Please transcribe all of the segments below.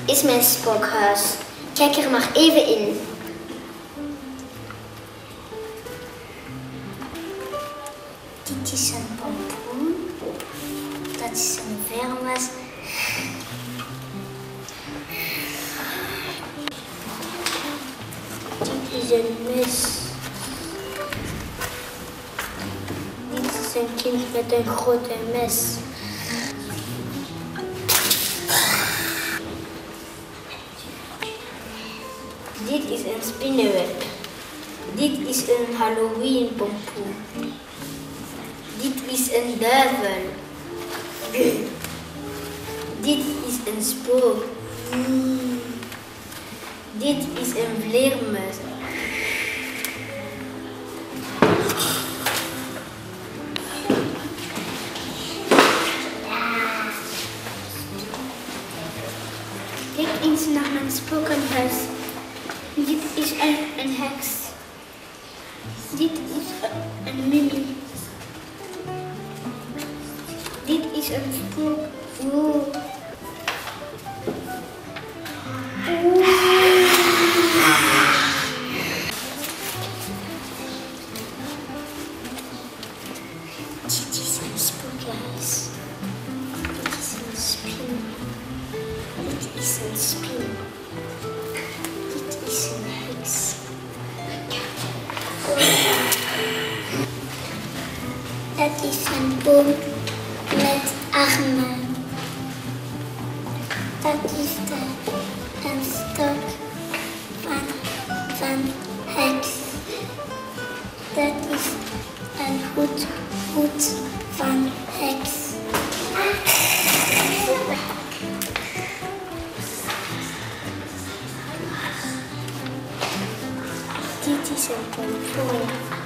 is mijn spookhuis. Kijk er maar even in. Dit is een pompoen. Dat is een vermes. Dit is een mes. Dit is een kind met een grote mes. Dit is een spinnenweb. Dit is een Halloween pompoen. Dit is een duivel. Dit is een spook. Dit is een vleermuis. Kijk eens naar mijn spookhuis. Dit is een heks. Dit is een mummie. Dit is een spook. Wow. Dit is een spookhuis. Dit is een spin. Dit is een spin. Dit is een heks. Dat is een boom met armen. Dat is een stok van heks. Dat is een hoed van heks. Dit is een pompoen.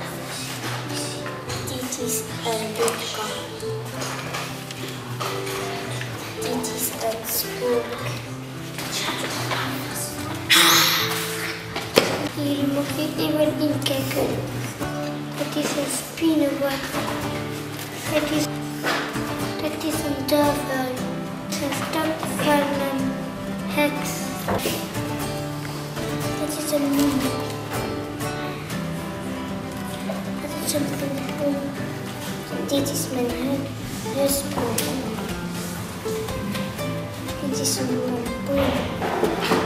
Dit is een boekje. Dit is een spook. Hier moet je even inkijken. Het is een spinnenweb. Het is een duivel. Het is een stok van een heks. Het is een mummie. Het is een pompoen. Dit is mijn huispoen. Dit is een pompoen.